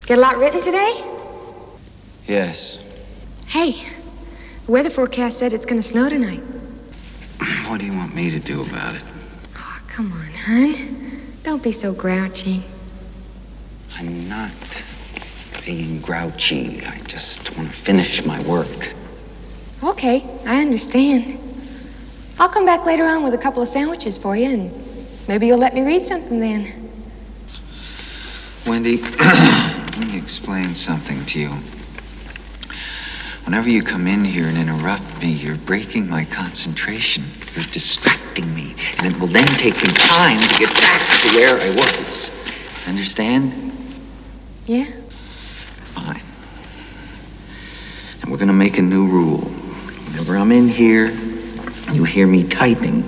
Get a lot written today? Yes. Hey, the weather forecast said it's gonna snow tonight. What do you want me to do about it? Oh, come on, hon. Don't be so grouchy. I'm not being grouchy. I just want to finish my work. Okay, I understand. I'll come back later on with a couple of sandwiches for you, and maybe you'll let me read something then. Wendy, let me explain something to you. Whenever you come in here and interrupt me, you're breaking my concentration. You're distracting me, and it will then take me time to get back to where I was. Understand? Yeah? Fine. And we're gonna make a new rule. Whenever I'm in here, you hear me typing.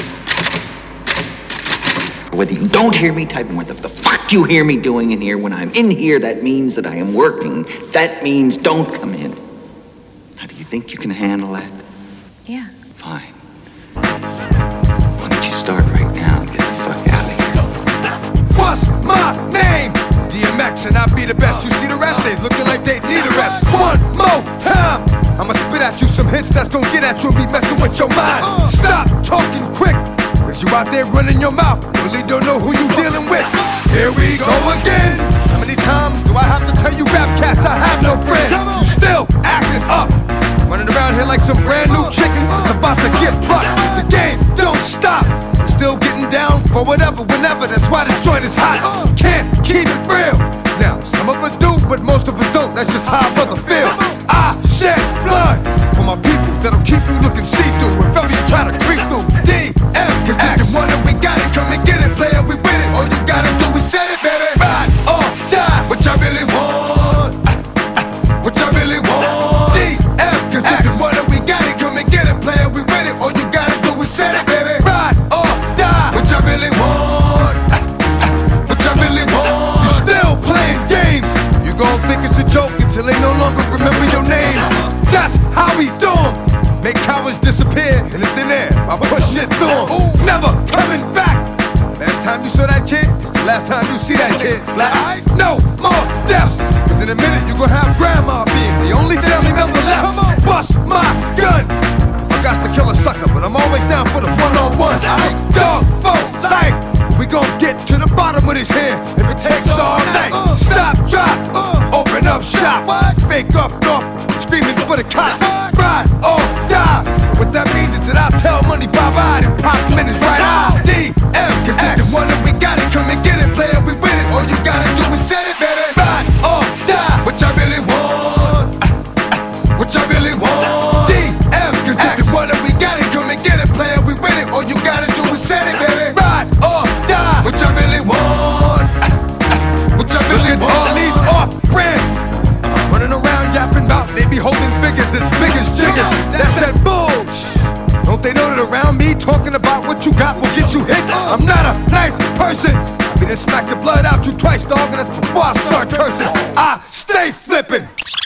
Or whether you don't hear me typing, what the fuck you hear me doing in here, when I'm in here, that means that I am working. That means don't come in. Now, do you think you can handle that? Yeah. Fine. Why don't you start right now and get the fuck out of here? What's my name? DMX, and I be the best. You see the rest, they looking like they need a rest. One more time, I'ma spit at you some hits that's gonna get at you and be messing with your mind. Stop talking quick, cause you out there running your mouth, really don't know who you dealing with. Here we go again. How many times do I have to tell you rap cats I have no friends? You still acting up, running around here like some brand new chickens that's about to get bucked. The game don't stop, I'm still getting down for whatever, whenever. That's why this joint is hot. Can't keep it real. Now, some of us do, but most of us don't. That's just how a brother feel. I shed blood for my people that'll keep you looking see-through if ever you try to creep through. DM, cause if you want it, we got it. Come and get it, player, we with it. All you gotta do is set it, baby. Ride or die, what I really want. What I really want. DM, cause if you want it, we got it. Come and get it, player, we with it. All you gotta do is set it, baby. Ride or die, what I really want. What I really want. You still playing games. You gon' think it's a joke until they no longer remember your name. That's how we do 'em. Make cowards disappear in the thin air. I push shit through 'em. Never coming back. Last time you saw that kid, it's the last time you see that kid. Slide. No more deaths, cause in a minute you gon' have grandma being the only family member left. Bust my gun. I got to kill a sucker, but I'm always down for the one-on-one. Dog for life. We gon' get to the bottom of this here if it takes all night. Stop, drop, open up shop. Fake off, screaming for the cop. Ride or die. What that means is that I'll tell money bye-bye and pop minutes right out. DM, cause if you want it, we got it. Come and get it, player, we with it. All you gotta do is set it, baby. Ride or die. What I really want. What I really want. DM, cause if you want it, we got it. Come and get it, player, we with it. All you gotta do is set it, baby. Ride or die. What I really want. What I really want. All these off-brand running around yapping about they be holding figures as big as jiggers. That's that bullshit. Don't they know that around me talking about what you got will get you hit? I'm not a nice person. I done smack the blood out you twice, dog, and that's before I start cursing. I stay flipping.